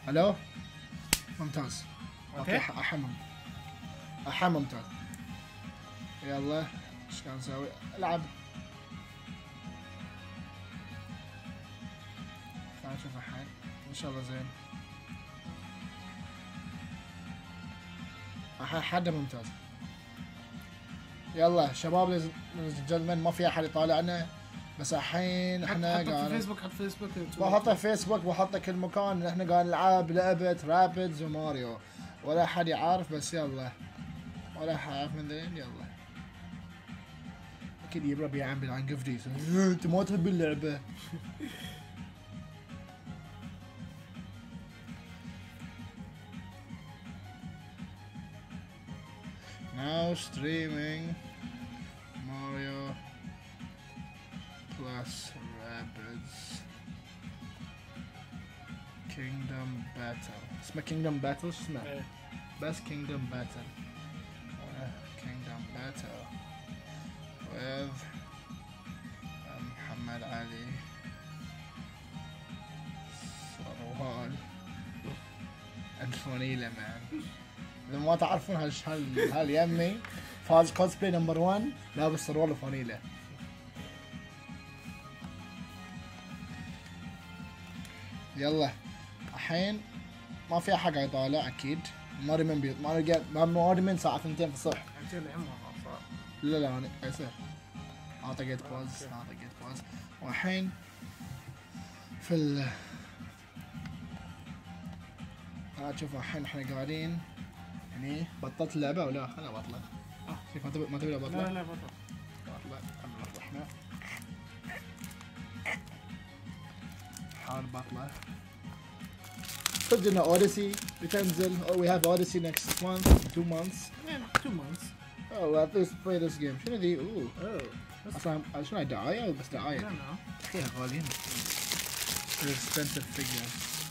الو ممتاز. اوكي احا ممتاز. يلا ايش كان نسوي؟ العب. خلينا نشوف الحين ان شاء الله زين. حدا ممتاز. يلا شباب الجنتلمان ما في احد يطالعنا بس الحين احنا حط في قاعد فيسبوك، حط فيسبوك، بحط في فيسبوك بحط كل مكان. احنا قاعد نلعب لعبة رابيدز وماريو ولا حد يعرف بس يلا ولا حد يعرف من ذين. يلا اكيد يبرا بيعمل عن قفدي انت ما تحب اللعبة. Now streaming Mario plus Rabbids Kingdom Battle. اسمه Kingdom Battle شو اسمه؟ إيه. بس Kingdom Battle. Kingdom Battle with محمد علي صروان and فونيلا man. إذا ما تعرفون هاليمي فاز كوسبلاي نمبر 1 لابس سروال وفانيلا. يلا الحين ما في احد قاعد يطالع اكيد. ماري من ماري من الساعة 2 في الصبح. لا انا يصير اعطيت باز والحين في ال شوف الحين احنا قاعدين يعني. بطلت اللعبة ولا انا بطلع؟ كيف ما تبي بطلع؟ لا بطل. بطلع احنا حال بطلع. صدقنا اوديسي بتنزل. we have odyssey next month 2 months. 2 months. oh at least play this game. شنو ذي؟ اوه Oh. اصلا شنو دعاية او بس دعاية؟ No. فيها غاليين. expensive figure.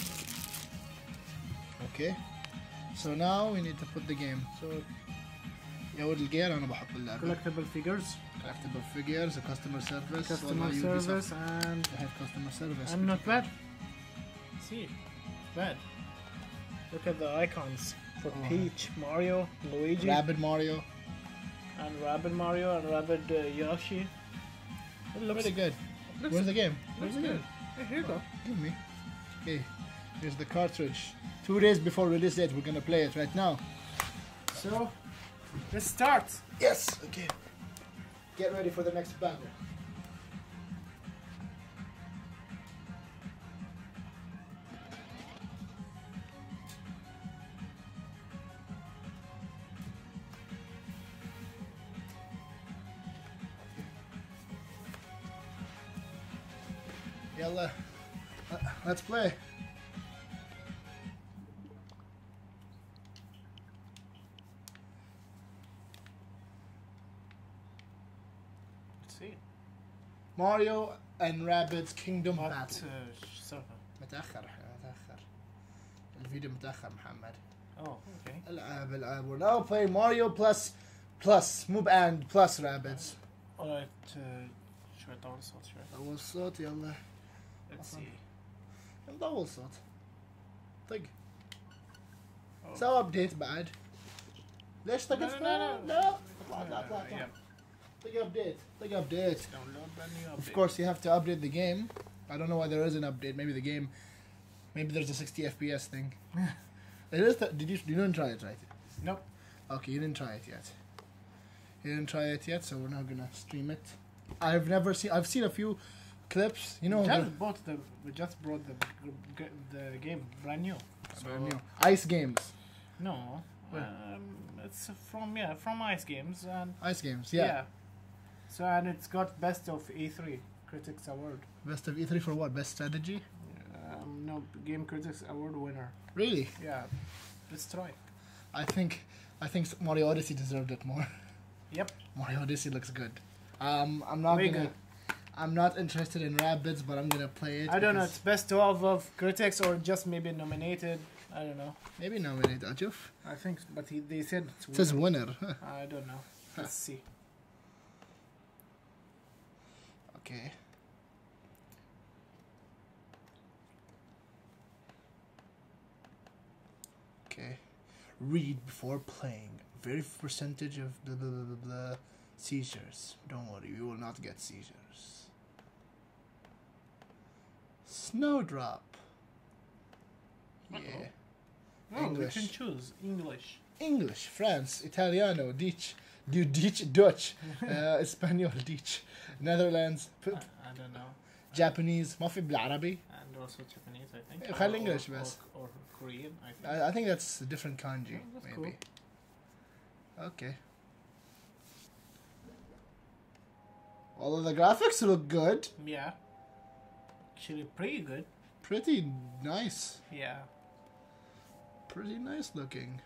okay so now we need to put the game. so يود الجير انا بحط اللعبة. Collectible figures. collectible figures a customer service. Customer service and they have customer service. not bad. See, bad. Look at the icons for Peach, Mario, Luigi, Rabbid Mario. and Rabbid Mario and Rabbid Yoshi. It looks Pretty good. looks- Where's the game? Looks good. Hey, here you go. Give me. Okay, here's the cartridge. 2 days before release date, we're gonna play it right now. So, let's start. Yes. Okay. Get ready for the next battle. Yalla. Let's play. Let's see. Mario and Rabbids Kingdom What Battle. server? متأخر الفيديو متأخر محمد. Oh, okay. العاب we're now playing Mario plus مو and plus Rabbids. Alright, شوي طول الصوت شوي. أول صوت يلا. Let's see. نطول صوت. طق. Oh. سوي ابديت بعد. ليش طقت؟ لا. لا. اطلع. Yeah. طق ابديت. Download the new Of update. course you have to update the game. I don't know why there is an update. Maybe there's a 60 FPS thing. It is. You didn't try it, right? Nope. Okay, you didn't try it yet. So we're not gonna stream it. I've seen a few clips. You know, We just brought the game brand new. brand new Ice Games. No. Where? It's from Ice Games and Ice Games. Yeah. So and it's got best of E3 Critics Award. Best of E3 for what? Best strategy? No, Game Critics Award winner. Really? Yeah. Let's try. I think Mario Odyssey deserved it more. Yep. Mario Odyssey looks good. I'm not Way gonna. good. I'm not interested in Rabbids, but I'm gonna play it. I don't know. because It's best 12 of critics or just maybe nominated. I don't know. Maybe nominate Ajuf. I think, but they said it's It says winner. winner. I don't know. Let's see. Okay. Read before playing. Very percentage of the seizures. Don't worry, you will not get seizures. Snowdrop. Yeah. Oh, English. we can choose English. English, France, Italiano, Dutch, Espanol, Netherlands, I don't know. Japanese. ما في بالعربي. And also Japanese, I think. خلي English بس. Or Korean, I think. I think that's a different kanji, Oh, that's maybe. Okay. Although the graphics look good, Yeah. Actually, pretty good. pretty nice, Yeah. pretty nice looking.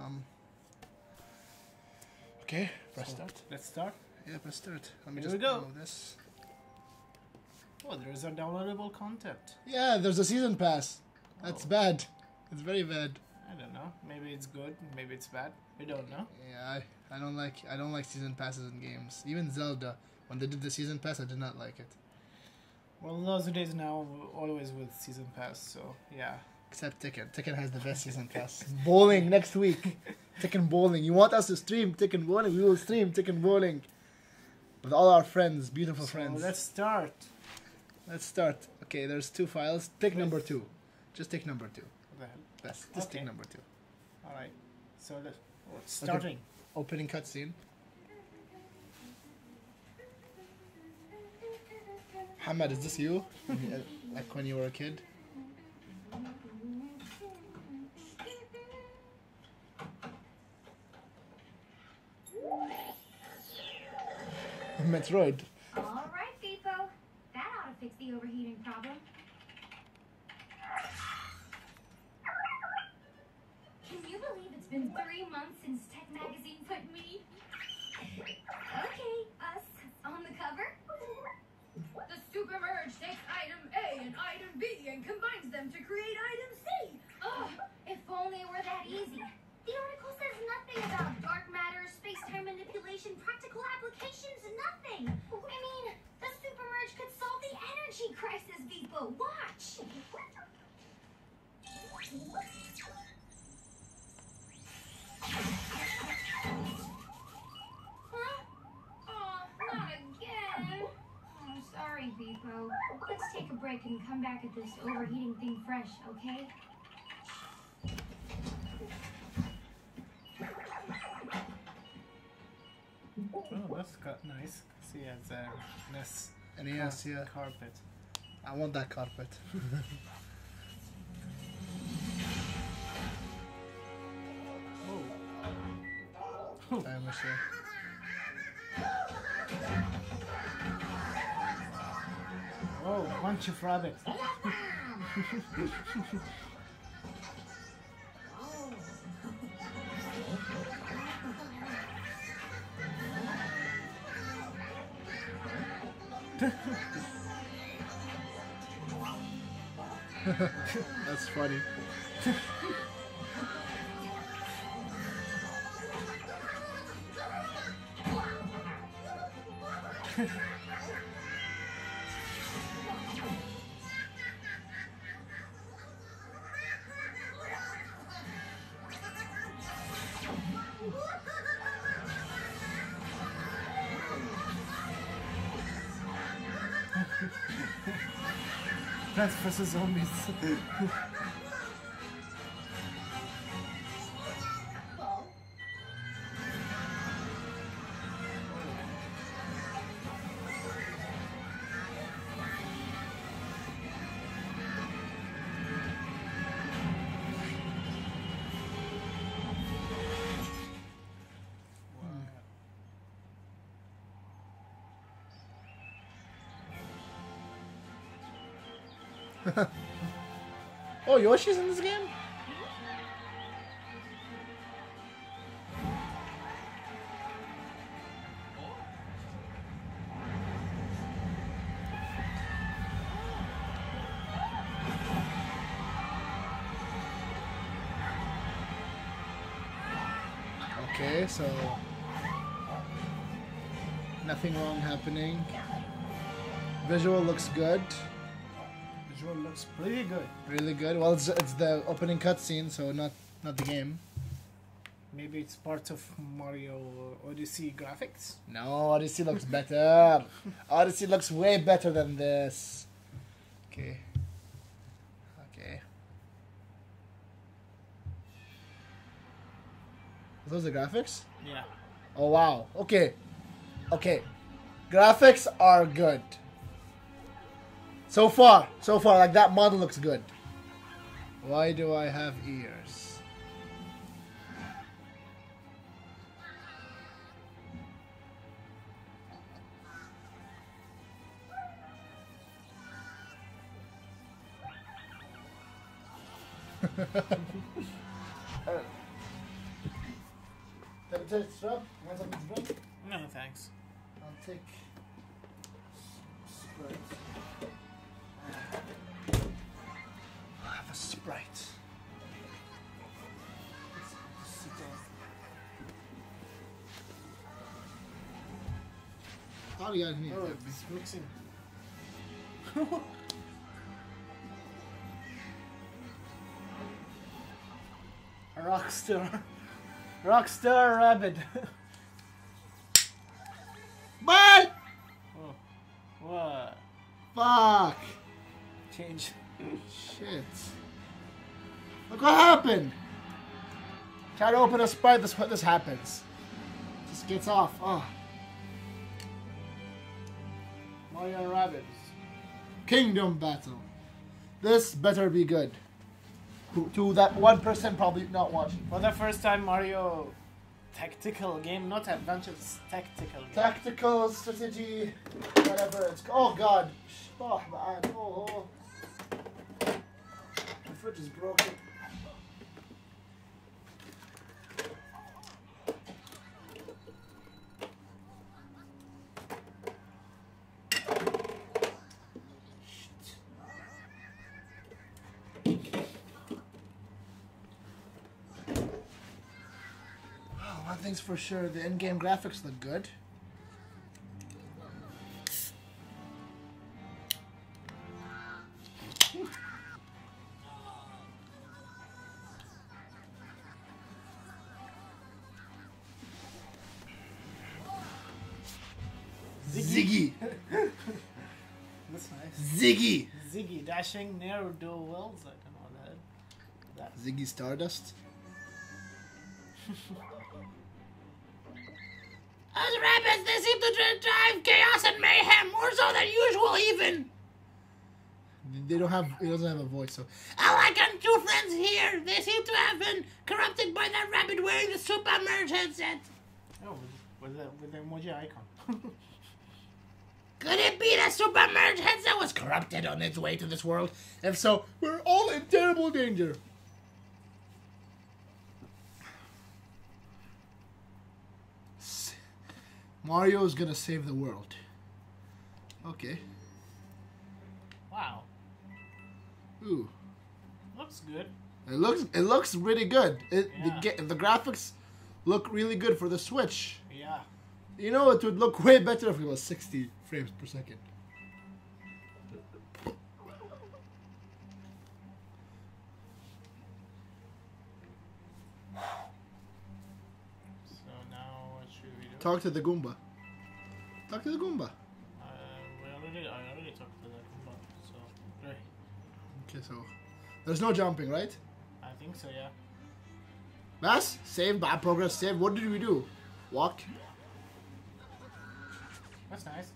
Okay, press So, start. Let's start. Yeah, press start. Let me Here just we go. move this. Oh, there is a downloadable content. Yeah, there's a season pass. That's Oh. bad. It's very bad. I don't know. Maybe it's good. Maybe it's bad. We don't know. Yeah, I don't like season passes in games. Even Zelda, when they did the season pass, I did not like it. Well, those days now, always with season pass. So yeah. Except Tekken. Tekken has the best season pass. Bowling next week. Tekken bowling. You want us to stream Tekken bowling? We will stream Tekken bowling with all our friends, beautiful So friends. let's start. Let's start. Okay, there's 2 files. Take number 2. Just take number 2. What the hell? Best. Just take Okay. number 2. All right. So let's starting. Opening cutscene. Muhammad, is this you? Like when you were a kid? Metroid. All right, Beepo. That ought to fix the overheating problem. Can you believe it's been 3 months since Tech Magazine put me? Okay, us on the cover. The Super Merge takes item A and item B and combines them to create item C. Oh, if only it were that easy. The article says nothing about dark matter, space-time manipulation, practical applications, nothing. I mean, the Super Merge could solve the energy crisis, Beepo. Watch. Huh? Oh, not again. Oh, sorry, Beepo. Let's take a break and come back at this overheating thing fresh, okay? Oh, that's nice. See, it's a nice NES, yeah. carpet. I want that carpet. Oh. I'm sure. Oh, bunch of rabbits. That's funny. Plants vs Zombies. Oh, Yoshi's in this game? Okay, so nothing wrong happening. Visual looks good. Visual looks pretty good. Really good. Well, it's the opening cutscene, so not the game. Maybe it's part of Mario Odyssey graphics. No, Odyssey looks better. Odyssey looks way better than this. Okay. Okay. Those are graphics? Yeah. Oh wow. Okay. Okay. Graphics are good. So far, like that model looks good. Why do I have ears? No, thanks. I'll take Sprite. I have a Sprite. All you guys need. Oh, it's mixing. Rockstar. Rockstar Rabbit. But Oh. What? fuck. Change. Shit. Look what happened. Try to open a Sprite, this happens. Just gets off. Oh. Mario Rabbit. Kingdom Battle. This better be good. To that 1% probably not watching. For the first time, Mario tactical game, not adventure, it's tactical game. Tactical strategy, whatever it's called. Oh god. Oh man. Oh. The fridge is broken. One thing's for sure, the in-game graphics look good. Ziggy! That's nice. Ziggy! Ziggy, dashing, near do wells. I don't know that. Ziggy Stardust? As rabbits, they seem to drive chaos and mayhem, more so than usual even. They don't have, he doesn't have a voice, so. Unlike our two friends here, they seem to have been corrupted by that rabbit wearing the Super Merge headset. Oh, with the emoji icon. Could it be that Super Merge headset was corrupted on its way to this world? If so, we're all in terrible danger. Mario's gonna save the world. Okay. Wow. Ooh. Looks good. It looks really good. Yeah. The graphics look really good for the Switch. Yeah. You know, it would look way better if it was 60 frames per second. So now what should we do? Talk to the Goomba. Talk to the Goomba. I already talked to that Goomba, so great. Okay, so there's no jumping, right? I think so, yeah. Bass, save, bad progress, save. What did we do? Walk. That's nice.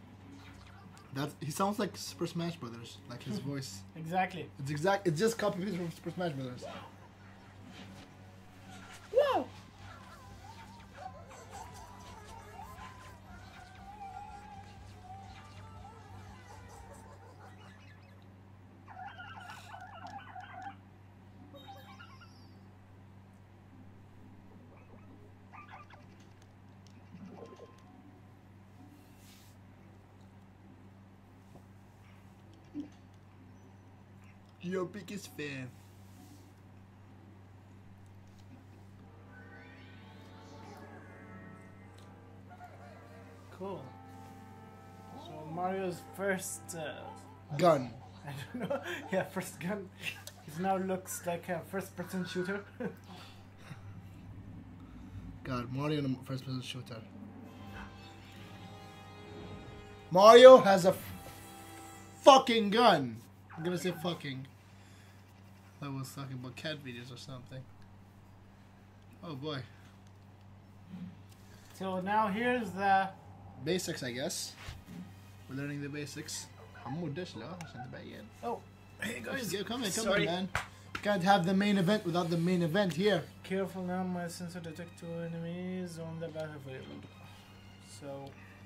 He sounds like Super Smash Brothers, like his voice. Exactly. It's just copy paste from Super Smash Brothers. Whoa! Your biggest fan. Cool. So Mario's first Gun. I don't know. Yeah, first gun. It now looks like a first-person shooter. God, Mario in a first-person shooter. Mario has a fucking gun. I'm gonna say fucking. I was talking about cat videos or something. Oh boy. So now here's the Basics, I guess. We're learning the basics. حمود دش لا عشان تبين. oh hey guys, Come in, sorry. man. Can't have the main event without the main event here. Careful now, my sensor detects two enemies on the battlefield. So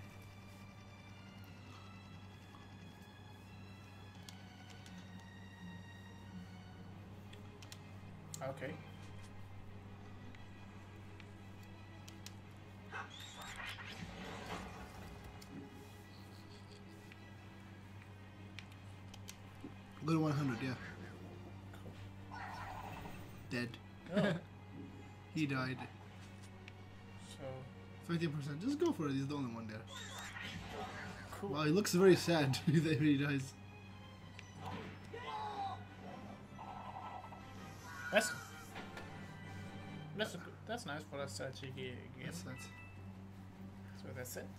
okay. Good 100, yeah. Dead. Oh. He died. So 50%. Just go for it. He's the only one there. cool. Wow, he looks very sad that he dies. That's nice for a strategy game. Yes, So that's it.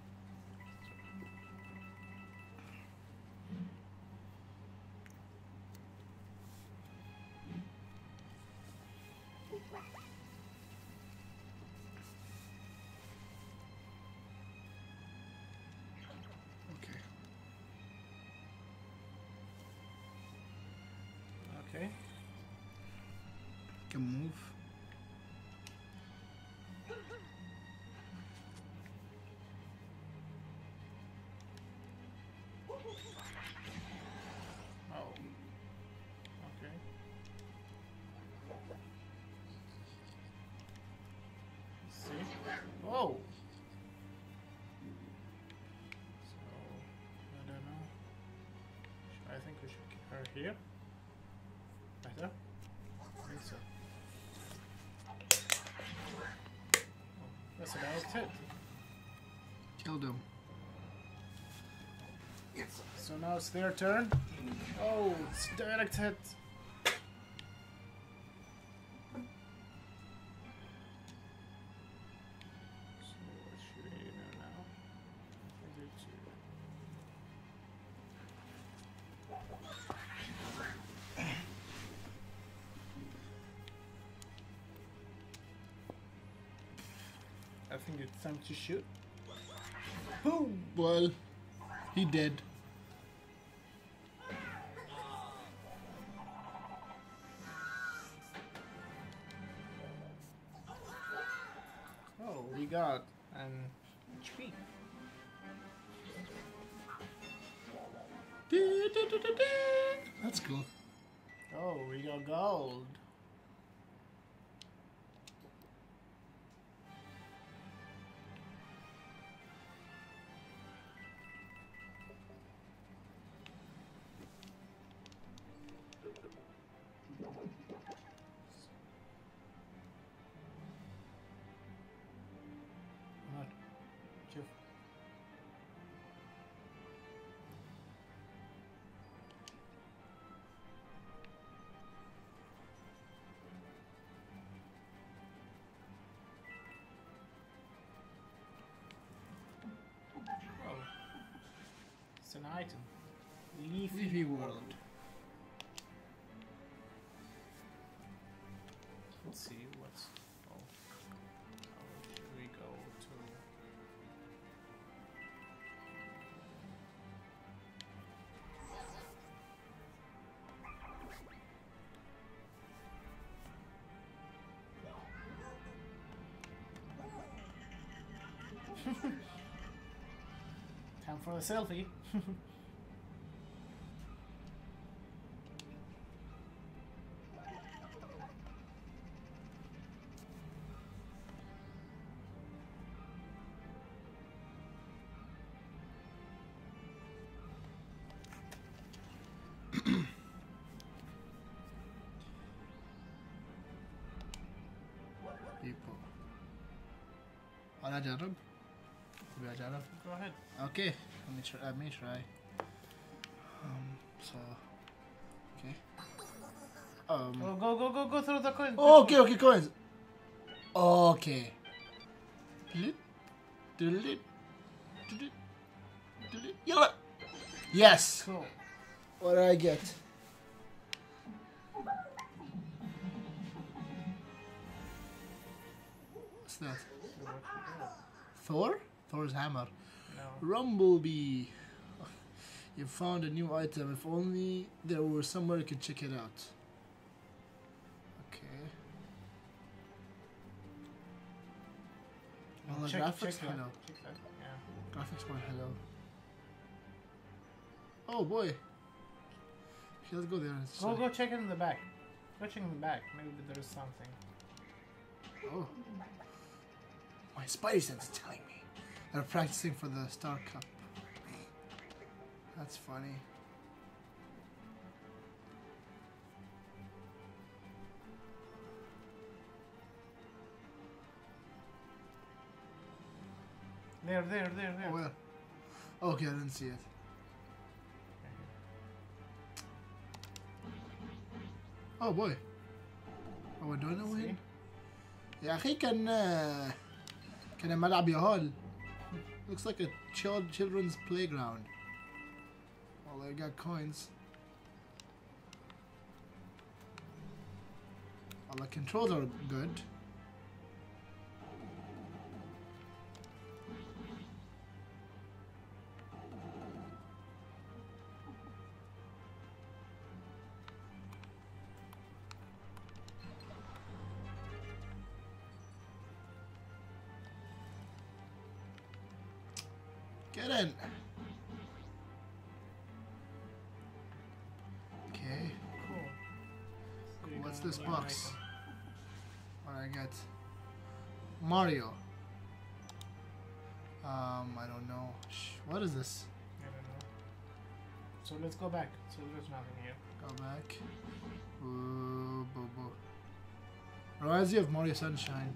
Okay. Okay. Can move. Oh. Okay. See? Whoa. So I don't know. I think we should keep her here. Better. I think so. Oh, that's a nice hit. Killed him. So now it's their turn. Oh, it's direct hit. So what should we do now? I do two. I think it's time to shoot. Boom! Well, he did. Oh, we got an HP. That's cool. Oh, we got gold. What? Jeff. Oh, it's an item. Leafy World. Let's see what's. Oh, how should we go to? Time for a selfie. People. أنا أجرب. تبي أجرب؟ Go ahead. Okay. Let me try. So. Okay. Oh, go through the coin. Okay, coins. Okay. Yalla. Yes. Cool. What did I get? What's that? Thor? Thor's hammer. No. Rumblebee. You found a new item. If only there were somewhere you could check it out. Okay. Well, the graphics, check hello. that. Check that. Yeah. Graphics were hello. Oh boy. Okay, let's go there. Go check it in the back. Go check in the back. Maybe there's something. Oh. My spidey sense is telling me. They're practicing for the Star Cup. That's funny. There. Oh, where? Okay, I didn't see it. Oh boy. Oh, we're doing it win? يا أخي كان ملعب يهال. Looks like a children's playground. Well, they got coins. Well, the controls are good. Get in. Okay. Cool. So you're What's gonna this need an box? item. What I get? Mario. I don't know. What is this? I don't know. So let's go back. So there's nothing here. Go back. Boo, boo, boo. Reminds you of Mario Sunshine.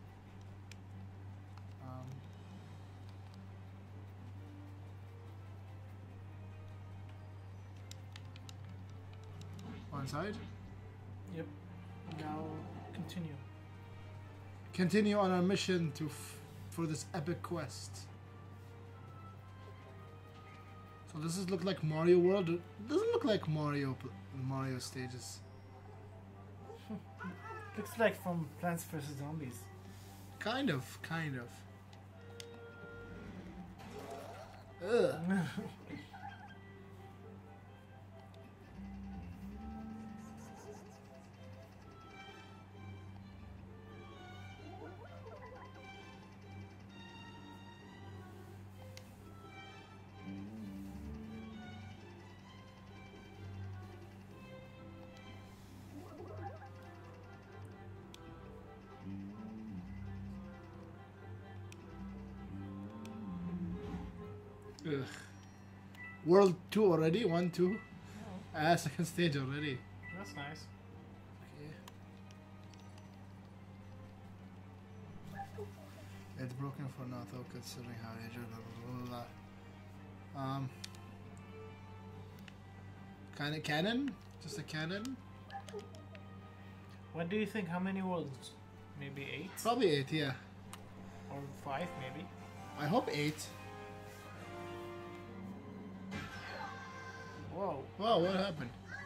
One side. Yep. Now continue. Continue on our mission for this epic quest. So does this look like Mario World? It doesn't look like Mario stages. Looks like from Plants vs Zombies. Kind of. Ugh. Ugh. World 2 already? 1, 2? Second stage already. That's nice. Okay. It's broken for now though, considering how injured, blah, blah, blah, blah. Kind of cannon? Just a cannon? What do you think? How many worlds? Maybe 8? Probably 8, yeah. Or 5 maybe? I hope 8. Whoa. Wow, what happened?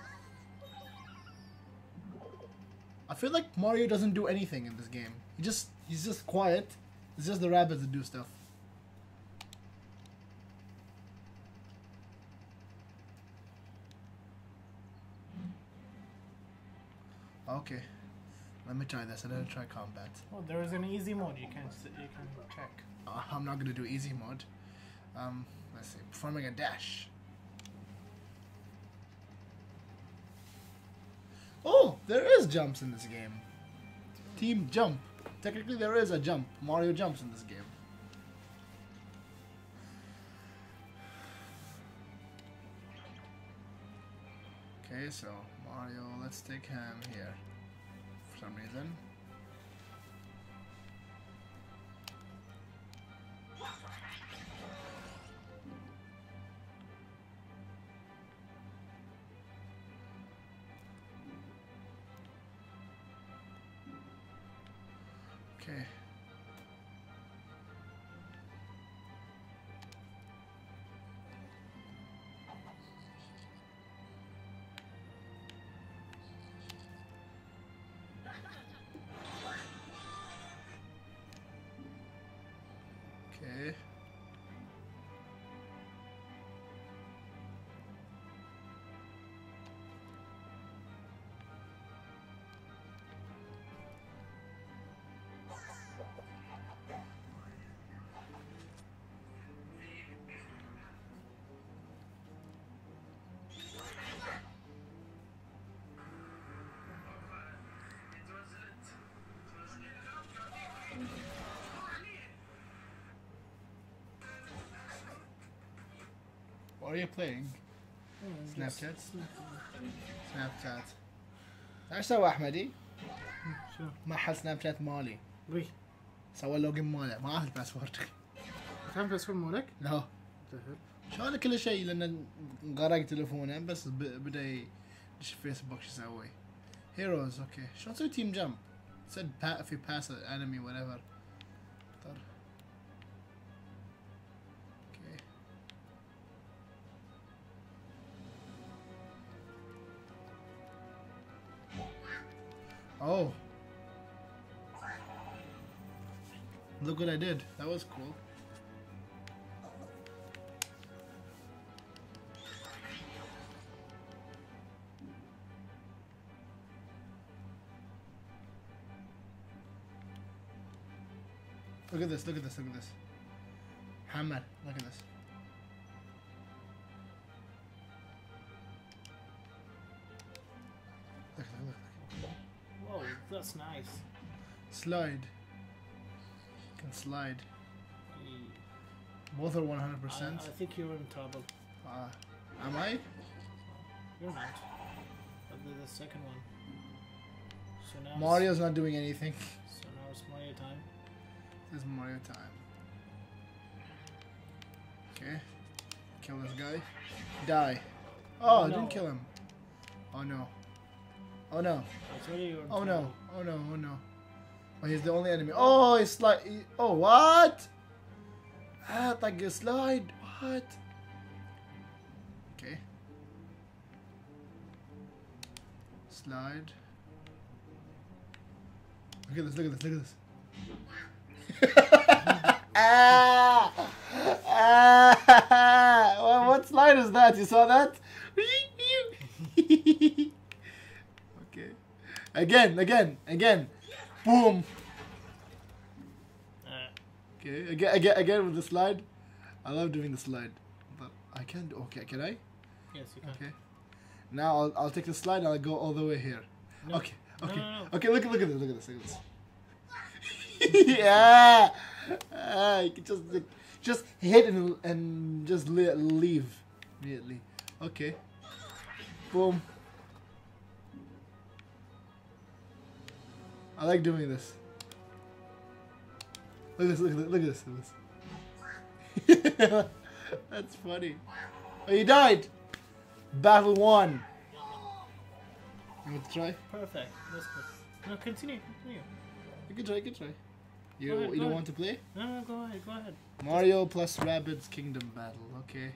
I feel like Mario doesn't do anything in this game. He's just quiet. It's just the rabbits that do stuff. Okay. Let me try this. I didn't try combat. Oh, there is an easy mode. You can check. I'm not gonna do easy mode. Let's see. Performing a dash. Oh, there is jumps in this game. Team jump. Technically, there is a jump. Mario jumps in this game. Okay, so Mario, let's take him here. For some reason. Okay. What are you playing? Snapchat? Just- Snapchat. ايش سوى احمدي؟ شو؟ ما حل سناب شات مالي. وي سوى اللوجن ماله ما عرف الباسورد. فاهم باسورد مالك؟ لا سهل. شغله كل شيء لان غرق تليفونه بس بدا يدش فيسبوك شو يسوي. هيروز اوكي شلون تسوي تيم جمب؟ سد في باس انمي whatever. طر. اوكي. Oh. Look what I did. That was cool. Look at this, look at this, look at this. Hammer, look at this. Look, look, look. Whoa, that's nice. Slide. You can slide. Both are 100%. I think you're in trouble. Am I? You're not. But the second one. So now Mario's not doing anything. So now it's Mario time. This is Mario time. Okay. Kill this guy. Die. Oh, I No. didn't kill him. Oh no. Oh no. It's really your Oh turn. no. Oh no. Oh no. Oh, he's the only enemy. Oh, it's like. Oh, what? Ah, like a slide. What? Okay. Slide. Look at this. Look at this. Look at this. Ah! Ah! What slide is that? You saw that? Okay. Again. Boom. Okay. Again with the slide. I love doing the slide, but I can't. Okay. Can I? Yes, you can. Okay. Now I'll take the slide and I'll go all the way here. No. Okay. No, Okay. no, no. Okay. Look at this. Look at this. Look at this. Yeah. You can just hit and just leave immediately. Okay. Boom. I like doing this. Look at this. Look at this. Look at this. That's funny. Oh, you died. Battle 1. You want to try? Perfect. That's good. No, continue. You can try. You can try. You Go ahead, you go don't ahead. want to play? No, go ahead. Mario plus Rabbids Kingdom Battle. Okay.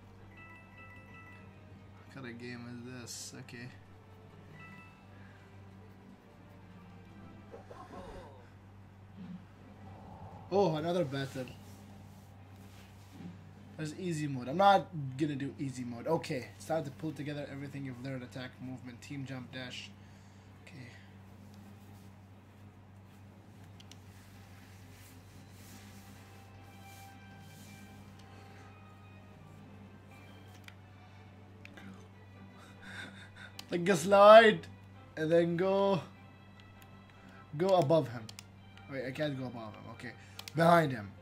What kind of game is this? Okay. Oh, another battle. There's easy mode. I'm not gonna do easy mode. Okay, it's time to pull together everything you've learned. Attack, movement, team jump, dash. Okay. Like a slide, and then go above him. Wait, I can't go above him. Okay, behind him.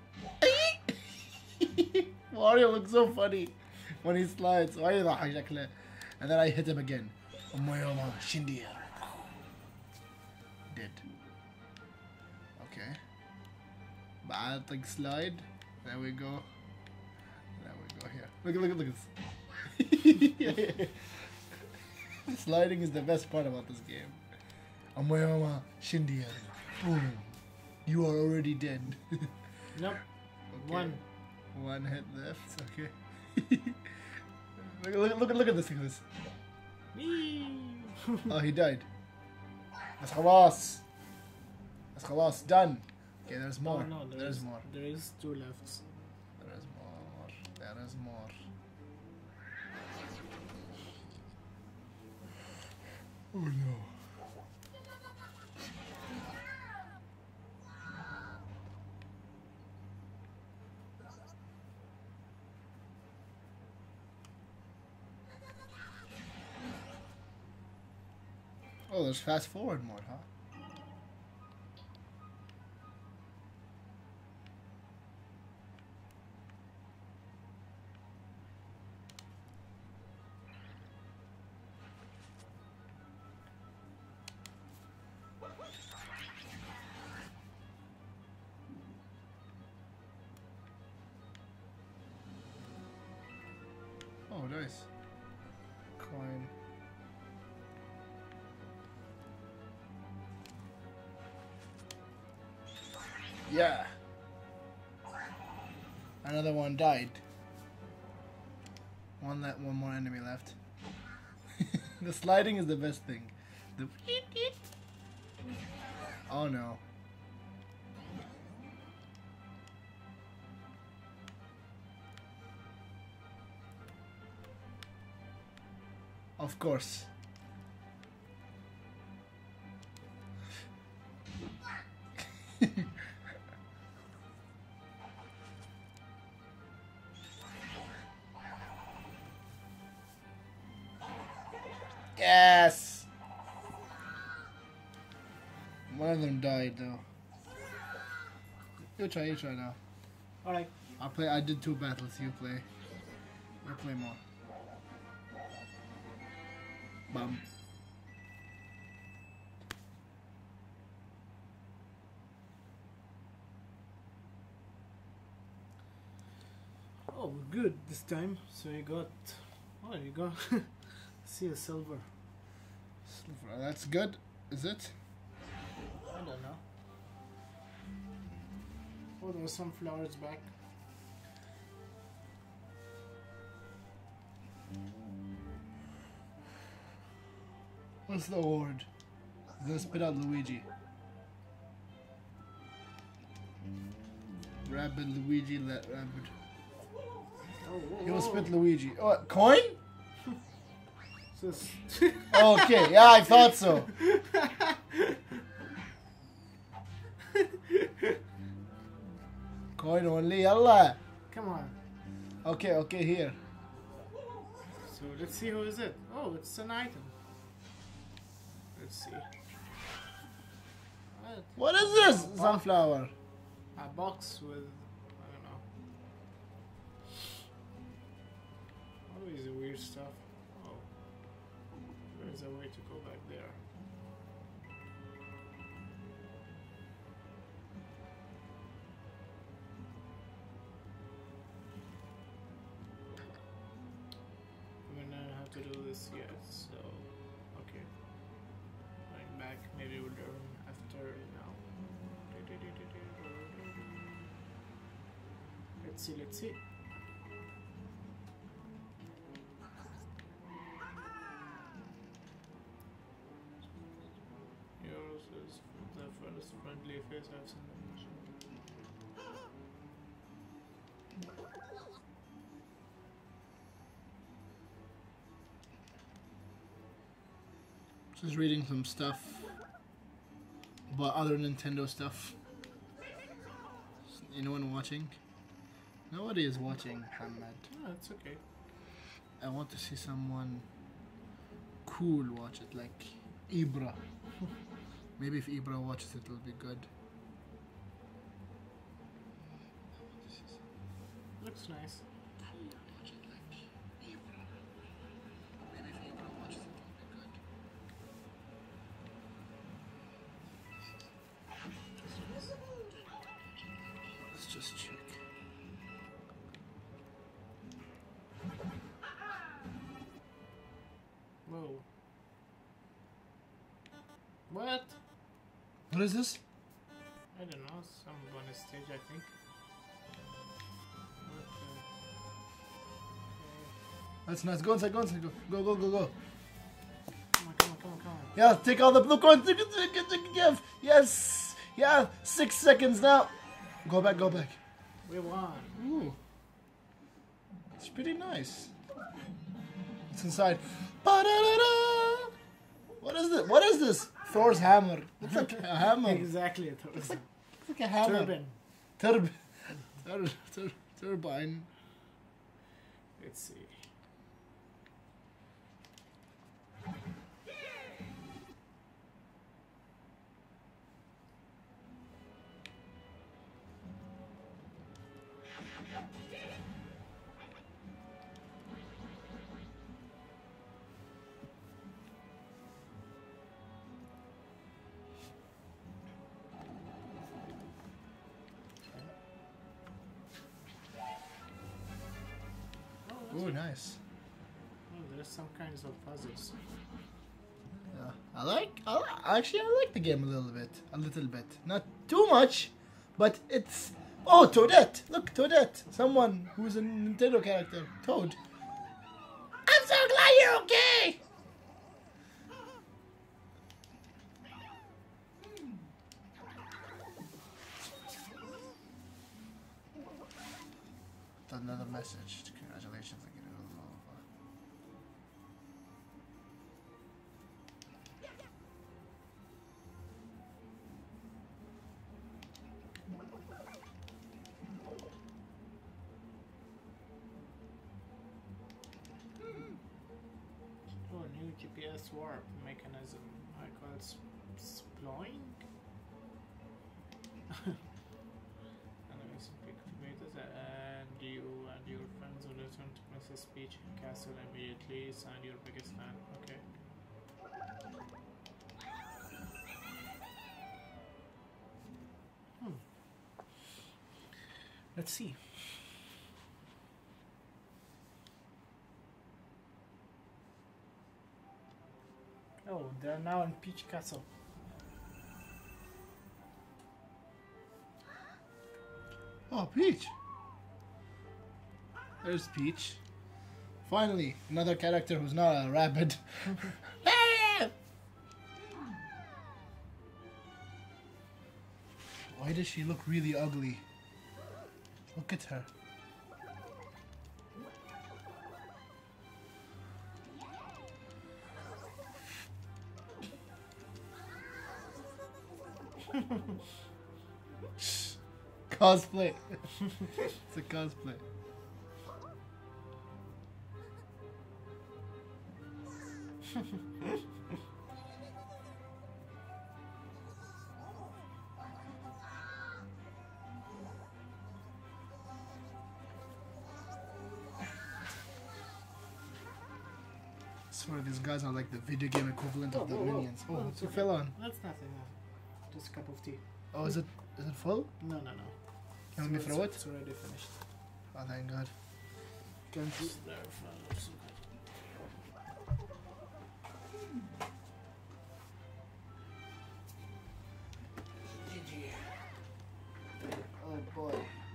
Mario looks so funny when he slides. Why يضحك شكله? And then I hit him again. Omoyoma Shindia. Dead. Okay. Bad like slide. There we go. There we go here. Look at this. Sliding is the best part about this game. Omoyoma Shindia. Boom. You are already dead. Nope. Okay. One hit left. Okay. look at this. Look at this. Whee! Oh, he died. That's خلاص. That's خلاص. Done. Okay, there's more. Oh, no, there's more. There is 2 left. There is more. There is more. Oh no. Oh, there's fast forward mode, huh? Oh, nice. Coin. Yeah. Another one died. One more enemy left. The sliding is the best thing. The oh no. Of course. Yes. One of them died though. You try now. Alright. I did 2 battles, you play. You play more. Bum. Oh, good this time. So you got. Oh, you got. See a silver. Silver, that's good, is it? I don't know. Oh, there were some flowers back. What's the award? He's gonna spit out Luigi. Rabbit Luigi, let rabbit. Oh, whoa, He will whoa. spit Luigi. Oh, coin? Sis. Okay, yeah, I thought so. Coin only, Allah. Come on. Okay, here. So let's see who is it. Oh, it's an item. Let's see. What is this? Sunflower. A box with, I don't know. Always weird stuff. Oh, there's a way to go back there. I mean, I don't have to do this yet, so okay. Going back, maybe we'll learn after now. Let's see. Yours is the first friendly face I've seen in the show. Just reading some stuff about other Nintendo stuff. Anyone watching? Nobody is watching, Hamad. Oh, it's okay. I want to see someone cool watch it, like Ibra. Maybe if Ibra watches it, it'll be good. Looks nice. Let's just check. Whoa. What? What is this? I don't know. Some bonus stage, I think. That's nice. Go inside, go. Go. Come on. Yeah, take all the blue coins. Give. Yes. Yeah, 6 seconds now. Go back. We won. Ooh. It's pretty nice. It's inside. Ba-da-da-da. What is this? Thor's hammer. It's like a hammer. Exactly. It was It's like a hammer. Turbine. Turbine. Let's see. Ooh, nice. there's some kinds of puzzles. Yeah. Actually, I like the game a little bit. Not too much, but it's. Oh, Toadette! Look, Toadette. Someone who's a Nintendo character. Toad. I'm so glad you're okay. Another message. Congratulations on getting a little. Oh, new GPS warp mechanism. I call it sploing. Enemies pick tomatoes, and you and your friends will return to Princess Peach Castle immediately. Sign your biggest fan. Okay. Let's see. Oh, they're now in Peach Castle. Oh, Peach. There's Peach. Finally, another character who's not a rabbit. Why does she look really ugly? Look at her. Cosplay. It's a cosplay. I swear these guys are like the video game equivalent of the minions. Oh, Oh, it's it's a fell on. That's nothing. Just a cup of tea. Oh, is it full? No, no, no. Can let me throw it? It's already finished. Oh, thank God. Can't see. It's there for some kind. Oh boy.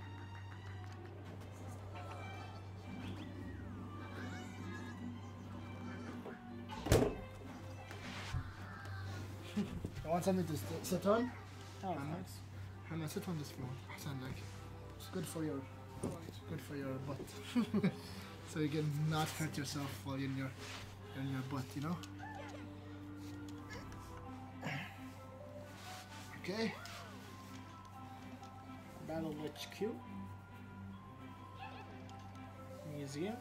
You want something to sit on? Oh, Nice. thanks. Hannah, sit on this floor. Sound like it's good for your butt. So you can not hurt yourself while you're in your butt, you know? Okay. Battle HQ. Museum.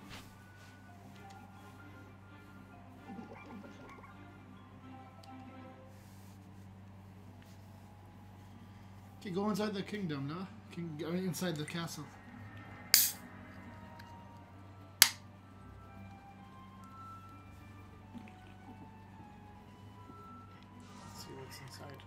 Okay, go inside the kingdom, no? I mean, inside the castle. Let's see what's inside.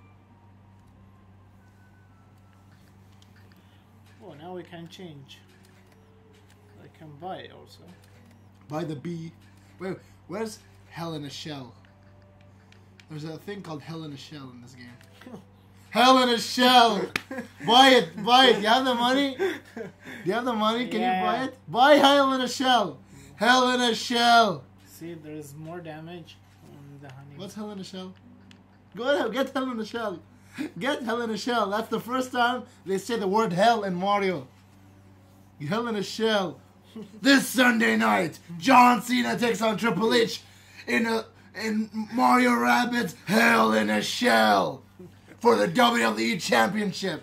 Oh, now we can change. I can buy also. Buy the bee. Wait, where's Hell in a Shell? There's a thing called Hell in a Shell in this game. Hell in a Shell! Buy it! You have the money? Do you have the money? Can you buy it? Buy Hell in a Shell! Hell in a Shell! See, there's more damage on the honey. What's Hell in a Shell? Go ahead, get Hell in a Shell. Get Hell in a Shell. That's the first time they say the word hell in Mario. Hell in a Shell. This Sunday night, John Cena takes on Triple H in Mario Rabbids Hell in a Shell for the WWE Championship.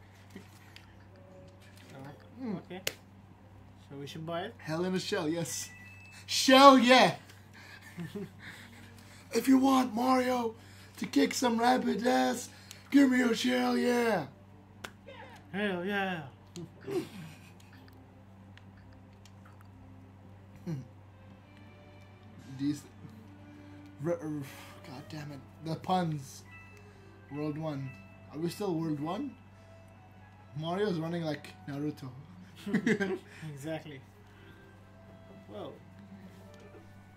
Okay. So we should buy it? Hell in a Shell, yes. Shell, yeah. If you want Mario to kick some rabbit ass, give me a shell, yeah. Hell yeah. These, God damn it, the puns. World 1. Are we still World 1? Mario's running like Naruto. Exactly. Well,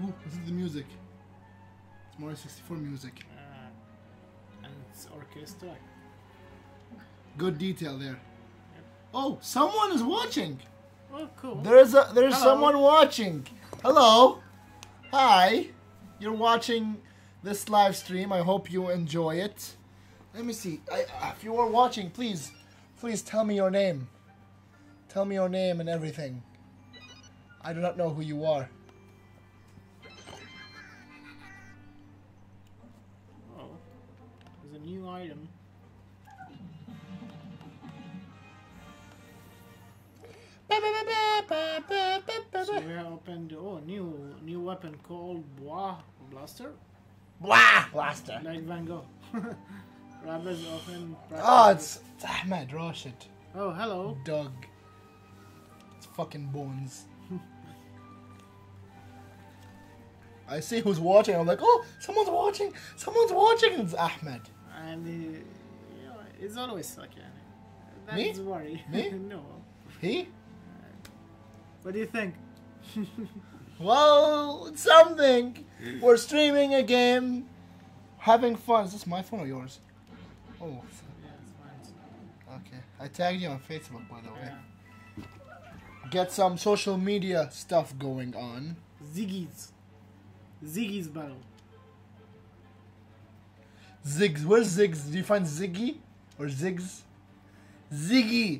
Ooh, listen to the music. It's Mario 64 music. And it's orchestra. Good detail there. Oh, someone is watching. Oh, cool. There's Hello. someone watching. Hello. Hi. You're watching this live stream. I hope you enjoy it. Let me see. If you are watching, please tell me your name. Tell me your name and everything. I do not know who you are. Oh, there's a new item. So we have opened new weapon called Bois Blaster, Blah! Blaster. like Van Gogh. Rabbids often Oh, practice- it's Ahmed Rashid. Oh, hello. Doug. It's fucking bones. I see who's watching. I'm like, oh, someone's watching. Someone's watching. It's Ahmed. And it's always like Me? that's worry. Me? No. He? What do you think? Well, it's something. We're streaming a game, having fun. Is this my phone or yours? Oh, Yeah, it's mine. okay. I tagged you on Facebook, by the way. Yeah. Get some social media stuff going on. Ziggy's battle. Ziggs. Where's Ziggs? Do you find Ziggy? Or Ziggs? Ziggy.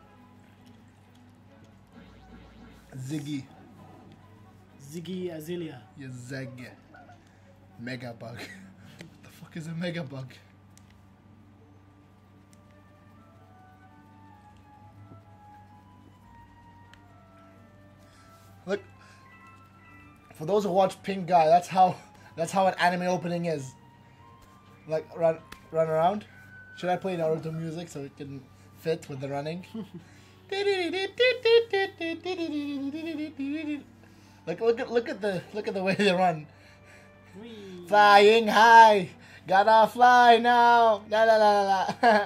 Ziggy. Ziggy Azealia. You zeg. Megabug. What the fuck is a megabug? Look, for those who watch Pink Guy, that's how an anime opening is. Like run around. Should I play Naruto music so it can fit with the running? Look at the way they run. Whee. Flying high, gotta fly now. La la la la la.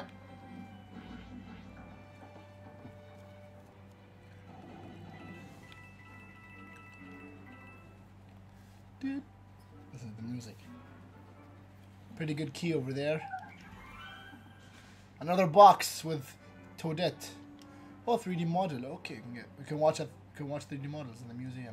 Dude, listen to the music. Pretty good key over there. Another box with Toadette. Oh, 3D model. Okay, we can watch 3D models in the museum.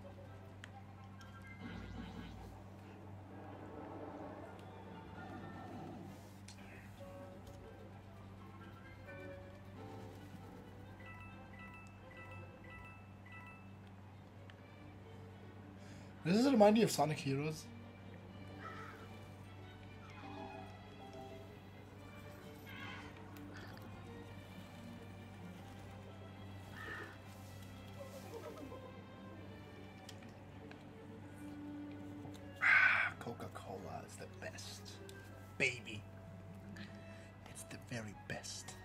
Does this remind you of Sonic Heroes? Coca-Cola is the best. Baby. It's the very best.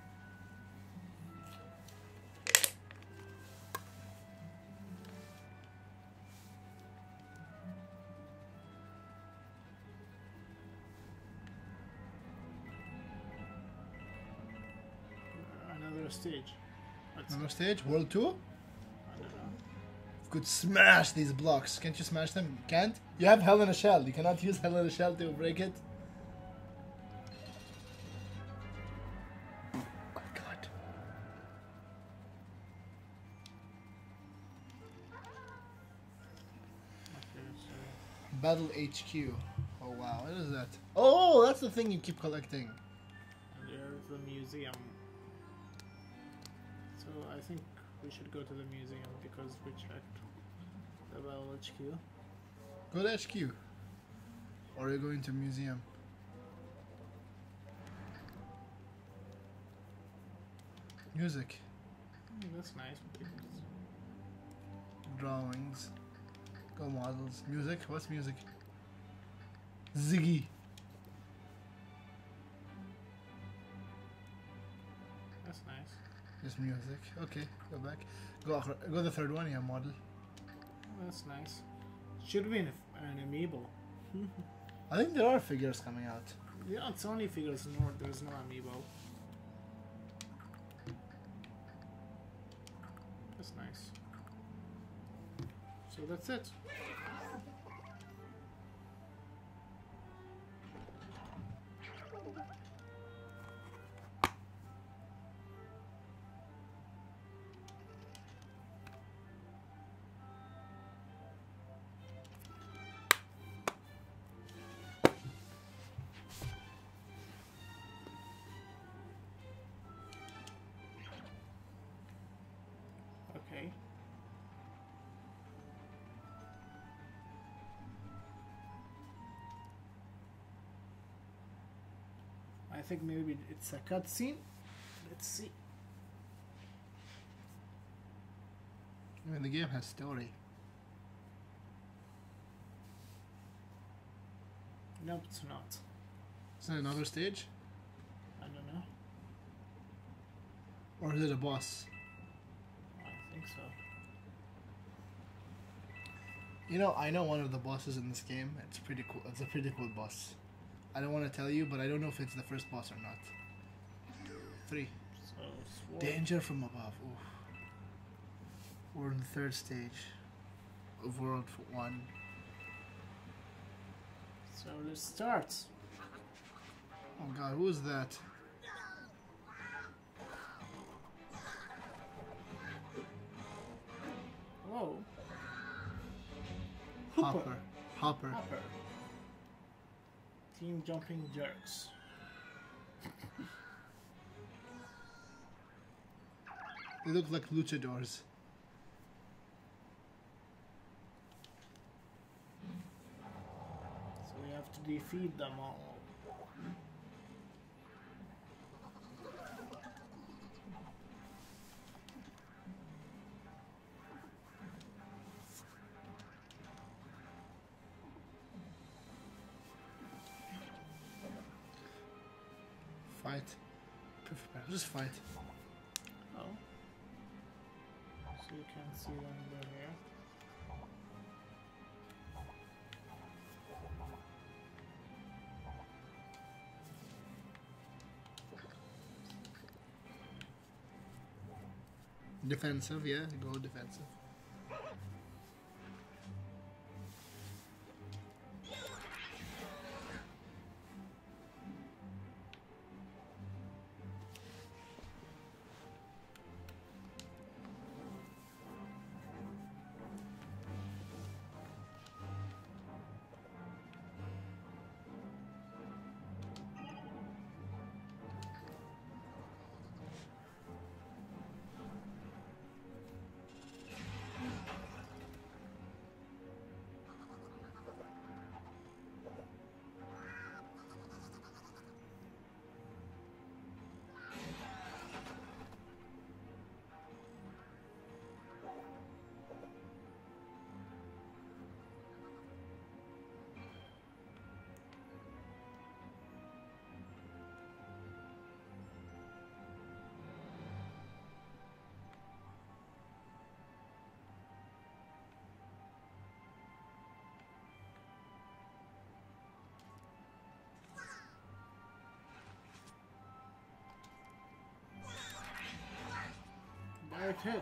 Another stage. What's Another stage? World 2? I don't know. Could smash these blocks. Can't you smash them? You can't? You have Hell in a Shell. You cannot use Hell in a Shell to break it. Oh my god. Okay, so Battle HQ. Oh wow, what is that? Oh, that's the thing you keep collecting. there's the museum. So I think we should go to the museum because we checked the Battle HQ. Go to HQ. Or are you going to museum? Music. That's nice. Drawings. Go models. Music? What's music? Ziggy. That's nice. Just music. Okay, go back. Go the third one, yeah, model. That's nice. Should be an amiibo. I think there are figures coming out. Yeah, it's only figures. No, there's no amiibo. That's nice. So that's it. I think maybe it's a cutscene. Let's see. I mean, the game has story. Nope, it's not. Is that another stage? I don't know. Or is it a boss? I think so. You know, I know one of the bosses in this game. It's pretty cool. It's a pretty cool boss. I don't want to tell you, but I don't know if it's the first boss or not. 3. So, sword. Danger from above. Oof. We're in the 3rd stage of World 1. So let's start. Oh god, who is that? Whoa. Hopper. Hopper. Hopper. Team jumping jerks. They look like luchadors. So we have to defeat them all. Fight. Just fight. Oh. So you can see them over here. Defensive, yeah, go defensive. Direct hit.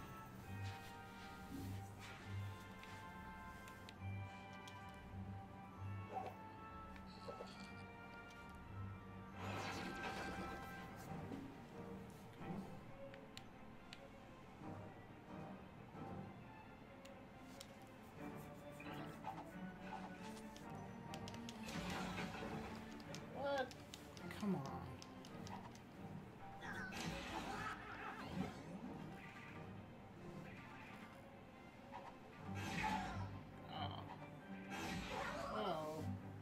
What? Come on. Oh.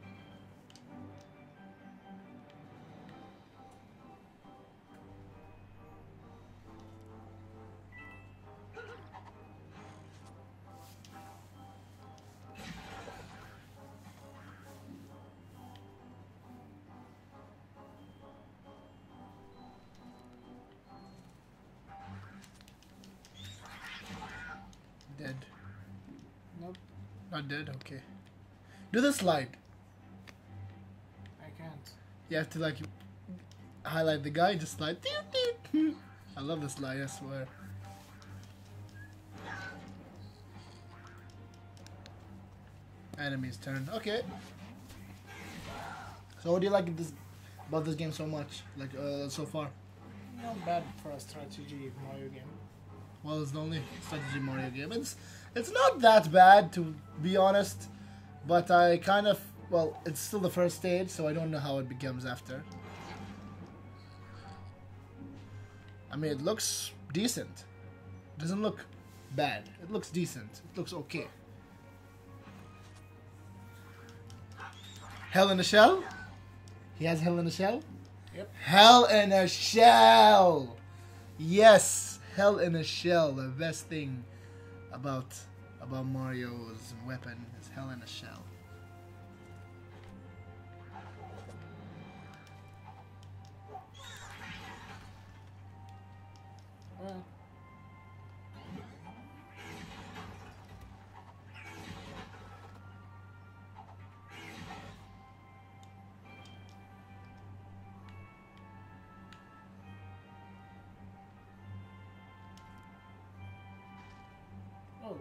Dead. Nope, Not dead, okay. Do the slide. I can't. You have to like highlight the guy, just slide. I love the slide, I swear. Enemy's turn. Okay. So what do you like about this game so much? Like so far? Not bad for a strategy Mario game. Well, it's the only strategy Mario game. It's not that bad, to be honest. But I kind of... Well, it's still the first stage, so I don't know how it becomes after. I mean, it looks decent. It doesn't look bad. It looks decent. It looks okay. Hell in a Shell? He has Hell in a Shell? Yep. Hell in a Shell. Yes, Hell in a Shell. The best thing about Mario's weapon is Hell in a Shell. Well, oh.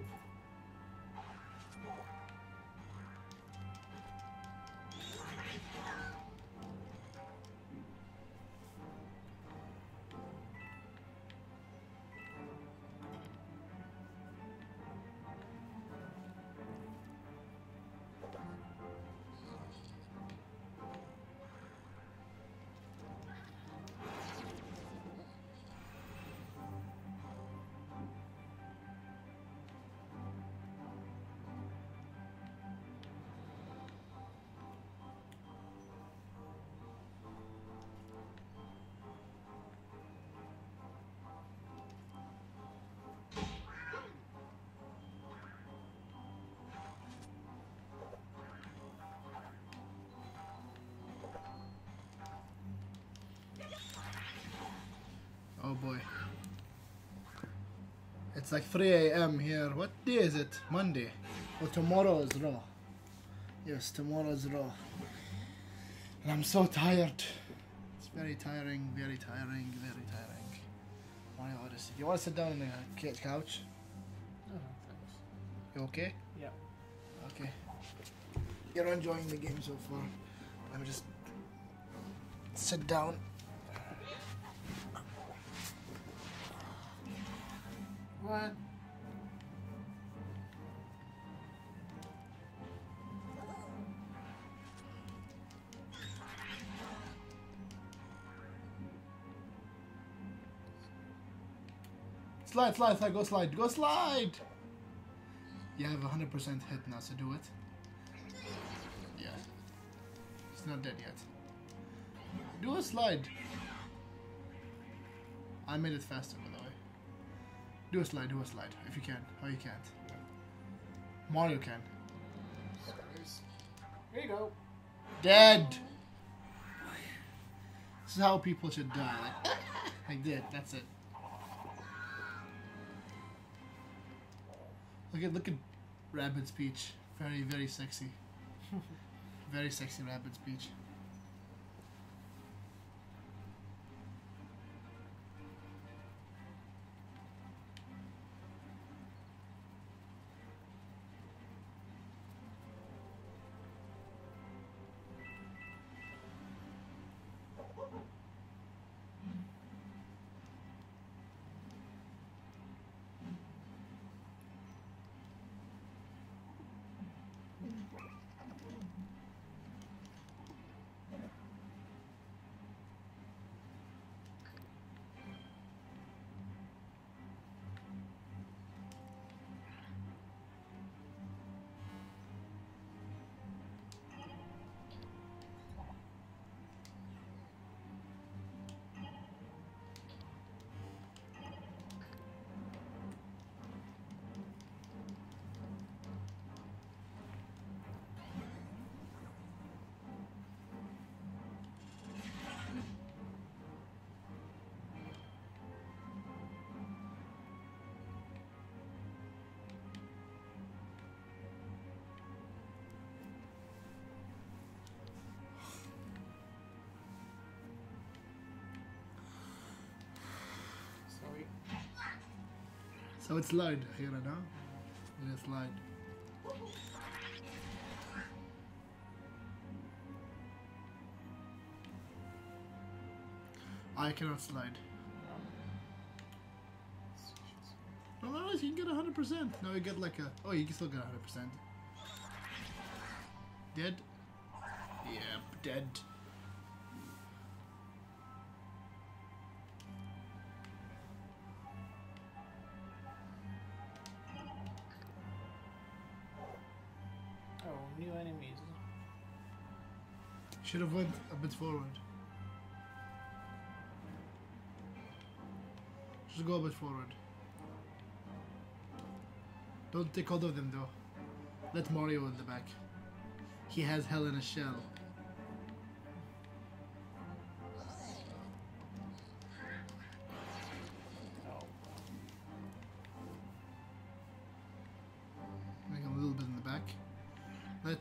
Oh boy. It's like 3 a.m. here. What day is it? Monday. Oh, tomorrow is Raw. Yes, tomorrow is Raw. And I'm so tired. It's very tiring, very tiring, very tiring. Mario Odyssey. You want to sit down on the couch? Oh, thanks. You okay? Yeah. Okay. You're enjoying the game so far. Let me just sit down. What? Slide, slide, slide, go slide, go slide! You have 100% hit now, so do it. Yeah. It's not dead yet. Do a slide. I made it faster, by the way. Do a slide, if you can. Oh, you can't. Mario can. Here you go. Dead! This is how people should die. Like that, that's it. Look at Rabbit's Peach. Very, very sexy. Very sexy Rabbit's Peach. Sorry. So it's slide here now. Let's slide. I cannot slide. No, no, you can get 100%. No, you get like a. Oh, you can still get 100%. Dead? Yep, dead. Oh, new enemies. Should have went a bit forward. Just go a bit forward. Don't take hold of them though. Let Mario in the back. He has hell in a shell. Make him a little bit in the back. Let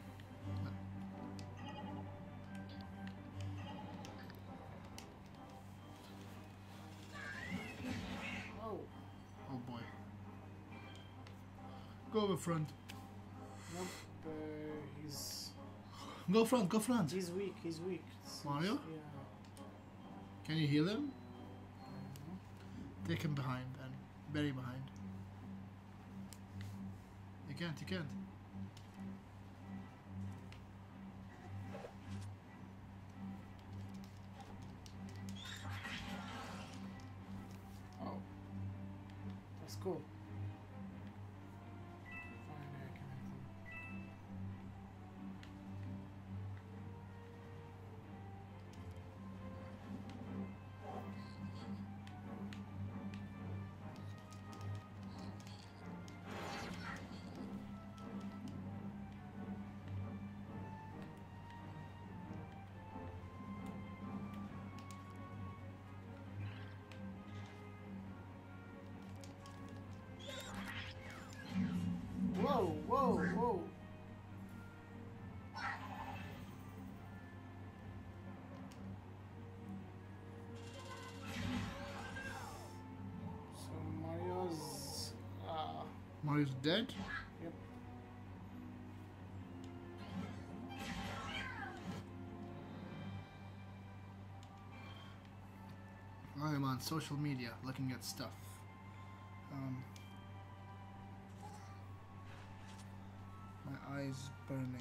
Oh, oh boy. Go over front. nope. He's Go front, go front. he's weak. He's weak. Mario? Yeah. Can you heal him? Mhm. Take him behind then. Very behind. You can't, you can't. Oh, that's cool. Finally, I can hit him. Whoa, whoa, whoa. So Mario's Mario's dead? yep. I am on social media looking at stuff. My eyes burning.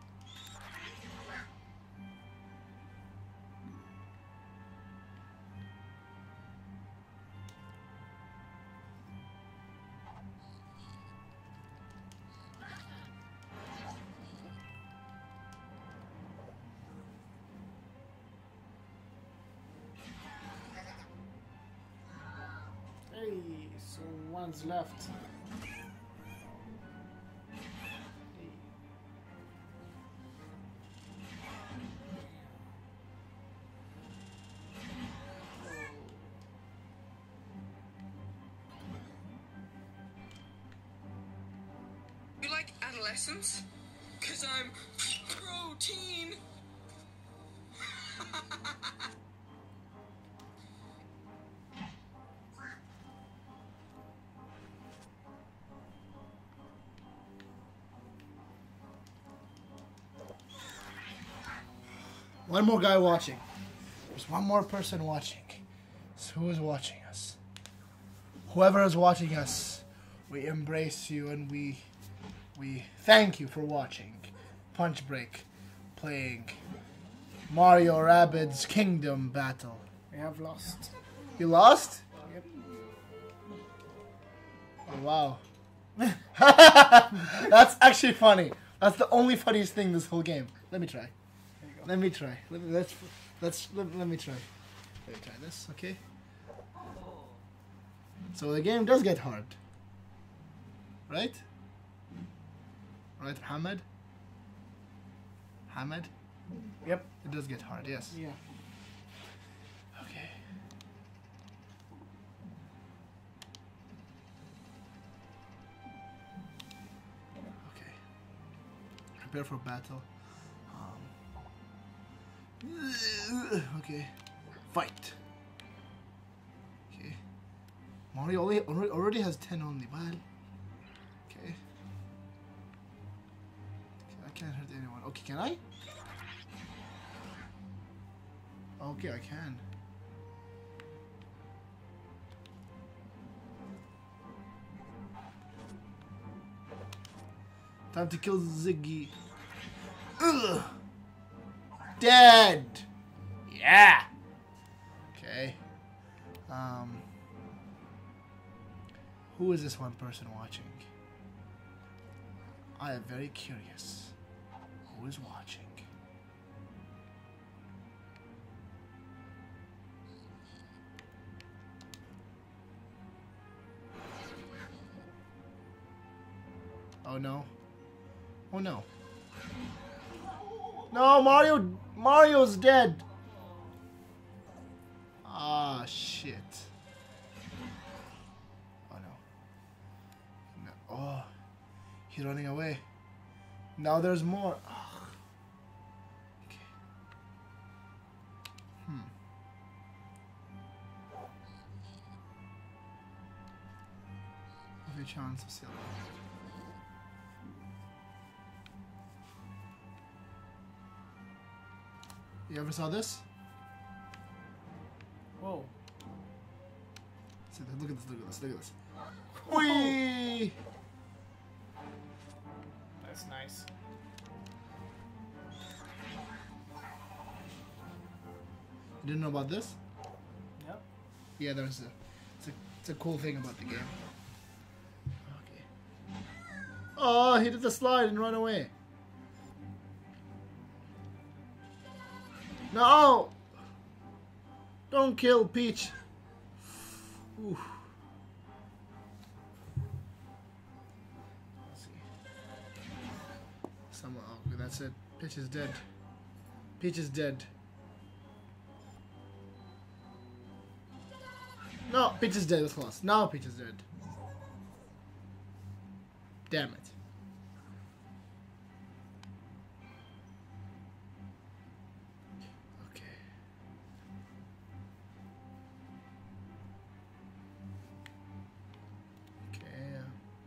Hey, so one's left. Hey. You like adolescence? Cause I'm protein. One more guy watching. There's one more person watching. So who is watching us? Whoever is watching us, we embrace you and we thank you for watching Punch Break playing Mario Rabbids Kingdom Battle. We have lost. You lost? Yep. Oh wow. That's actually funny. That's the only funniest thing this whole game. Let me try. There you go. Let me try. Let me let me try. Let me try this, okay? So the game does get hard. Right? Right, Hamad? Hamad? Yep. It does get hard, yes. Yeah. Okay. Okay. Prepare for battle. Okay. Fight. Okay. Mario already has 10 only. Well. Okay. I can't hurt anyone. Okay, can I? Okay, I can. Time to kill Ziggy. Ugh. Dead. Yeah. Okay. Who is this one person watching? I am very curious. Who is watching? Oh no. Oh no. No, Mario's dead. Ah, shit. Oh no. Oh, he's running away. Now there's more. Ugh. Okay. Every chance of silver. You ever saw this? Whoa. See, look at this, look at this, look at this. Whee! That's nice. You didn't know about this? Yep. Yeah, there's it's a cool thing about the game. Okay. Oh, he did the slide and run away. No! Don't kill Peach. Ooh. Let's see. Someone. Oh, that's it. Peach is dead. Peach is dead. No, Peach is dead. That's close. Now Peach is dead. Damn it. Okay. Okay.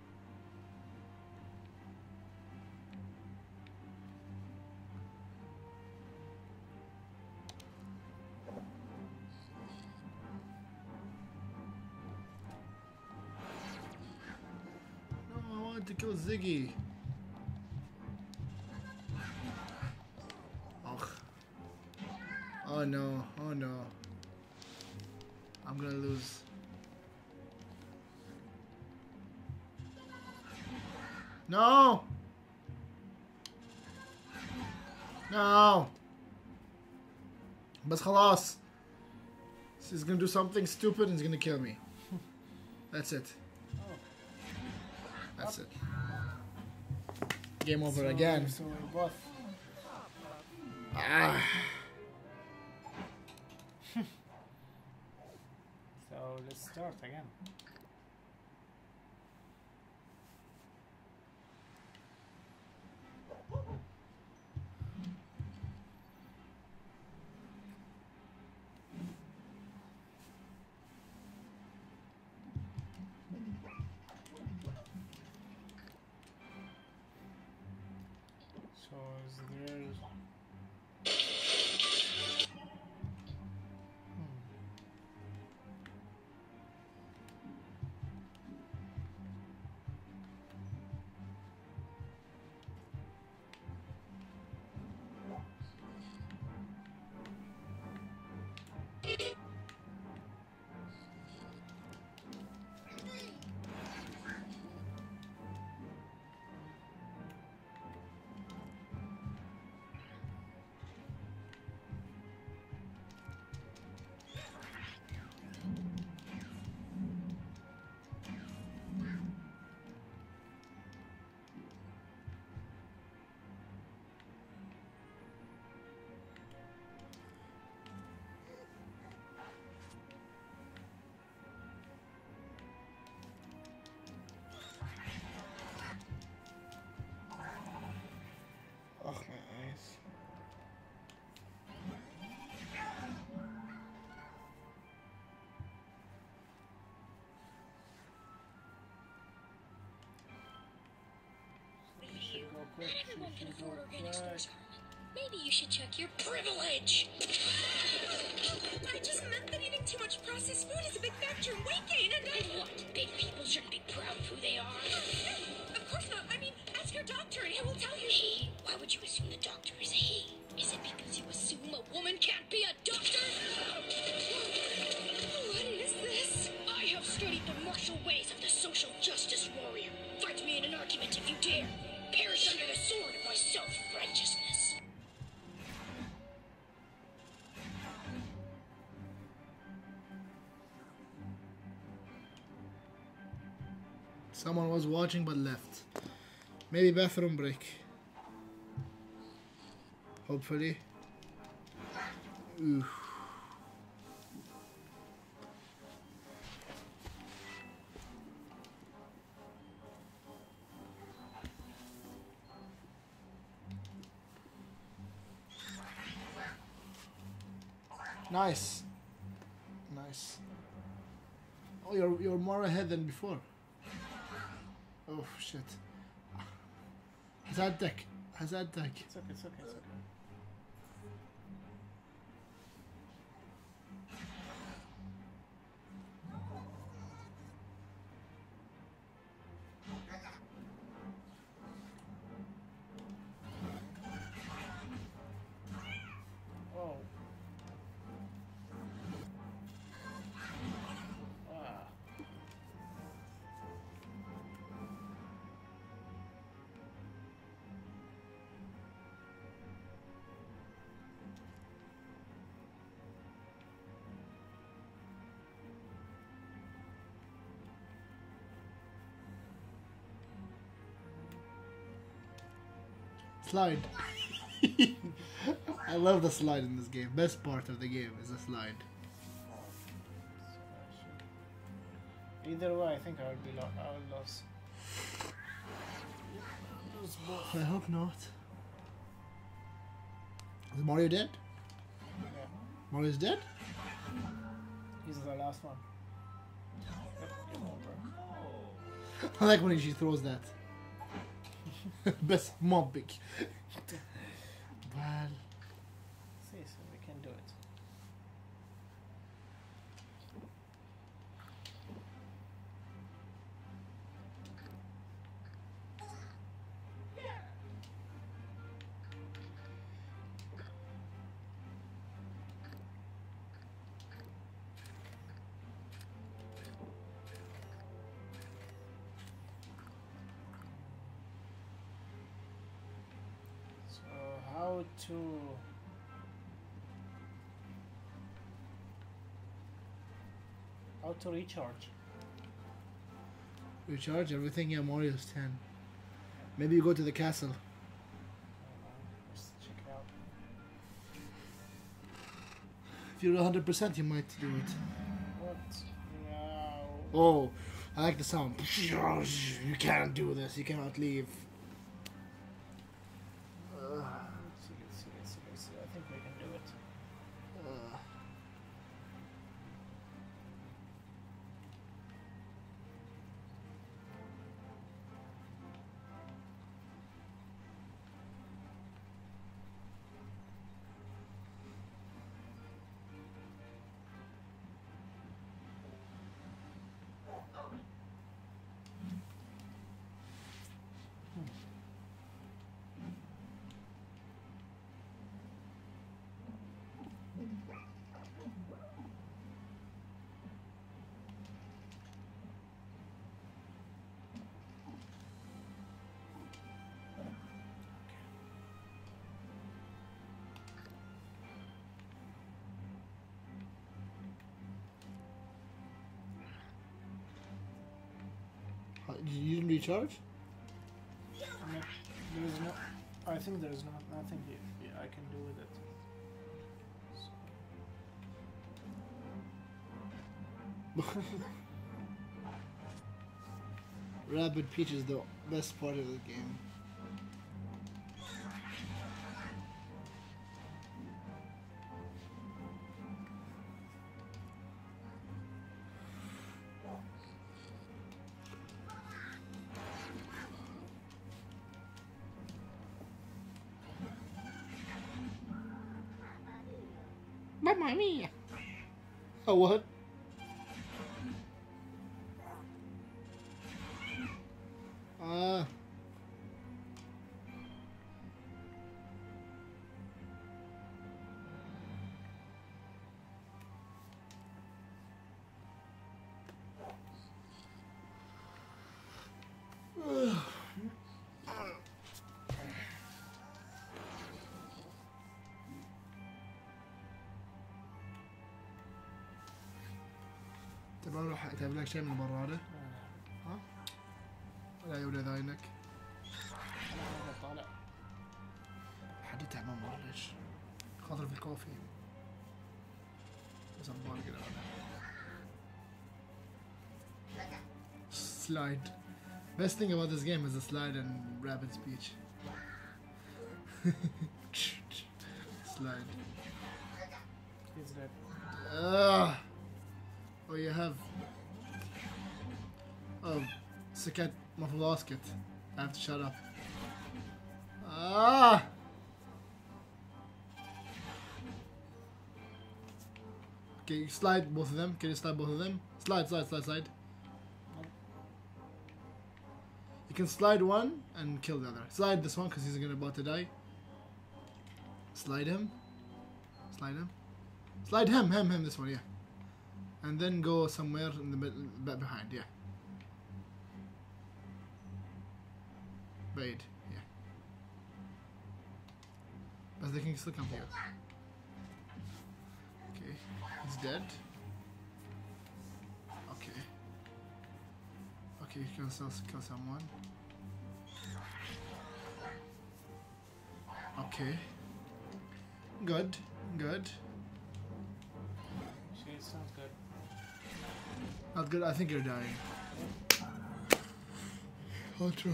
No, I wanted to kill Ziggy. Oh. Oh no, oh no. I'm gonna lose. No! No! بس خلاص. He's gonna do something stupid and he's gonna kill me. That's it. That's it. Game over again. So we're both. Ah. So let's start again. So is there? Oh, my eyes. Should go quick. I won't Should afford go organic quick. stores. Maybe you should check your privilege. I just meant that eating too much processed food is a big factor in weight gain, and what? Big people shouldn't be proud of who they are. Of course not. I mean, ask your doctor, and he will tell you. He? Why would you assume the doctor is a he? Is it because you assume a woman can't be a doctor? What is this? I have studied the martial ways of the social justice warrior. Fight me in an argument if you dare. Perish under the sword of my self-righteousness. Someone was watching but left. Maybe bathroom break. Hopefully. Oof. Nice. Nice. Oh, you're more ahead than before. Oh shit. هزعدك هزعدك. It's okay, it's okay, it's okay. Oh. Ah. Slide. I love the slide in this game. Best part of the game is the slide. Either way, I think I will be I will lose. Lose both. I hope not. Is Mario dead? Yeah, Mario's dead? he's the last one. Yep, game over. I like when she throws that. Best mobbing. Well, See, so we can do it. So how to recharge? recharge everything. Yeah, Mario's 10. Maybe you go to the castle. Let's check it out. If you're 100%, you might do it. What? Wow. Oh, I like the sound. You can't do this. You cannot leave. Let's see. I think we can do it. You didn't recharge? There is no. I think there is nothing I can do with it. Rabbit Peach is the best part of the game. Mamma mia! Oh, what? تبغى اروح اتعب لك شيء من برا هذا؟ ها؟ ولا يولد عينك؟ ايش خاطر في الكوفي بس أبغى كده slide. Best thing about this game is the slide and rapid speech. Slide. He's dead. Oh, you have. Oh, سكت المفروض اسكت. I have to shut up. Okay, you slide both of them. Can you slide both of them? Slide, slide, slide, slide. You can slide one and kill the other. Slide this one because he's gonna about to die. Slide him. Slide him. Slide him, this one, yeah. And then go somewhere in the back behind, yeah. Bait, yeah. But they can still come here. Okay, he's dead. Okay. Okay, you can still kill someone. Okay. Good, good. She sounds good. Not good, I think you're dying. I'll try.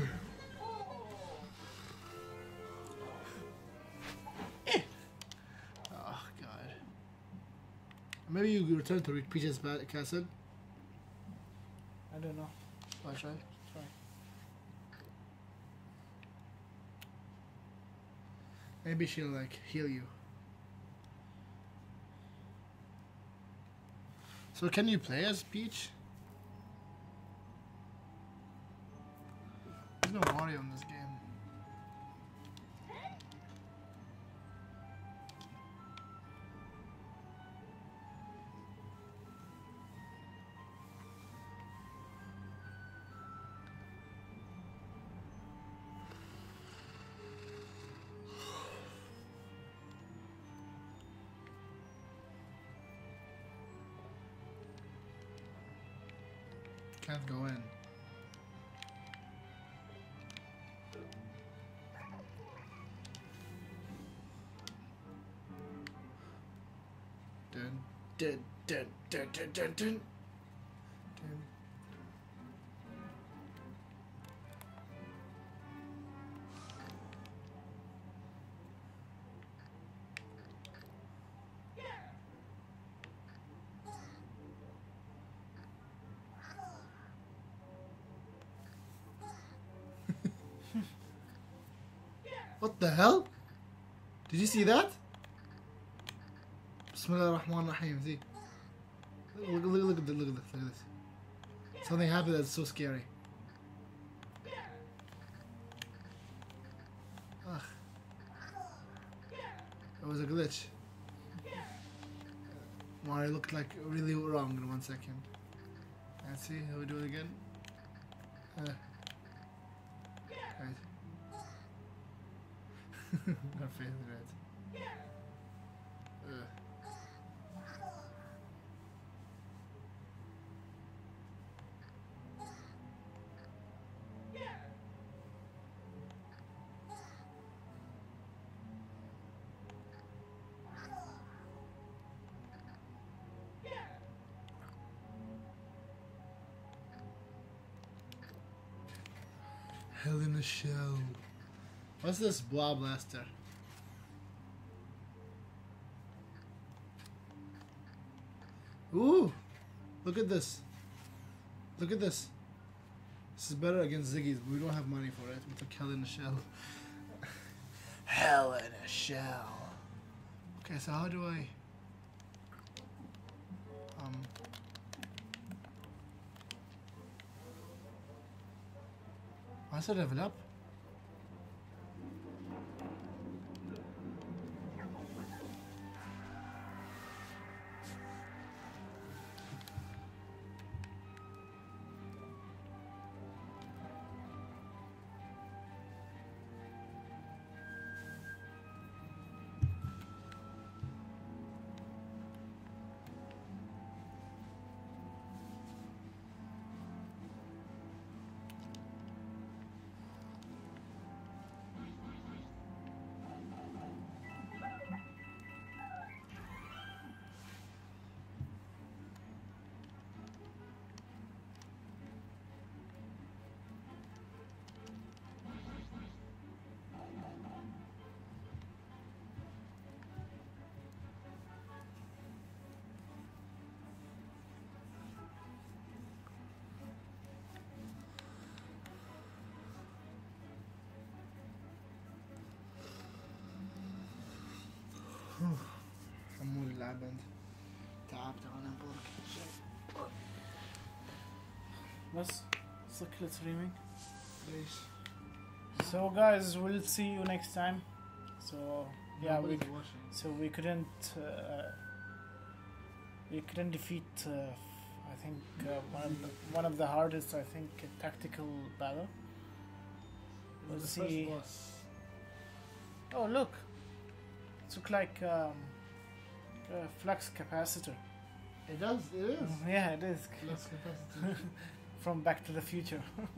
Oh, God. Maybe you return to Peach's castle? I don't know. I'll try. Try. Maybe she'll, like, heal you. So can you play as Peach? There's no Mario in this game. Can't go in. Dun dun dun dun dun dun dun. Dun. What the hell? Did you see that? Bismillah ar-Rahman ar-Rahim. See? Look at this, look at this. Something happened that's so scary. Ugh. It was a glitch. Mario looked like really wrong in 1 second. Let's see, how we do it again. Right. Her face is red. Hell in a shell. What's this Blah Blaster? Ooh! Look at this. Look at this. This is better against Ziggy's, but we don't have money for it. We took Hell in a Shell. Hell in a Shell. Okay, so how do I... Why does it level up? اللعبة انت تعبت انا برك بس سكلة streaming. ليش؟ So guys, we'll see you next time. So yeah, Nobody's watching. so we couldn't defeat I think one of the hardest, I think, tactical battle. We'll The see. first boss. Oh look, it looks like a flux capacitor. It does, it is. Yeah, it is. Flux capacitor. From Back to the Future.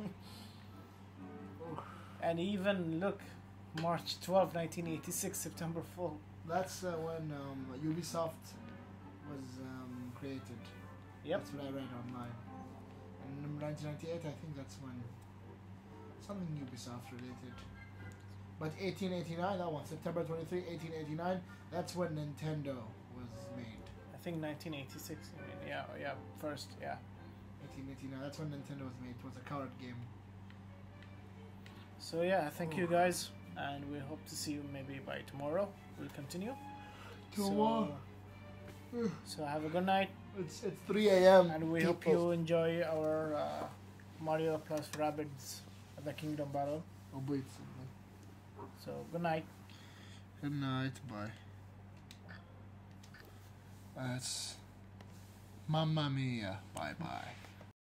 And even look, March 12, 1986, September 4. That's when Ubisoft was created. Yep. That's what I read online. And in 1998, I think that's when something Ubisoft related. But 1889, that one, September 23, 1889, that's when Nintendo was made. I think 1986. I mean, yeah, first, yeah. 1889, that's when Nintendo was made. It was a card game. So yeah, thank you guys, and we hope to see you maybe by tomorrow. We'll continue. Tomorrow. So have a good night, It's 3 a.m. and we hope you enjoy our Mario plus Rabbids The Kingdom battle. Oh, wait. So good night. Good night. Bye. That's Mamma Mia. Bye bye.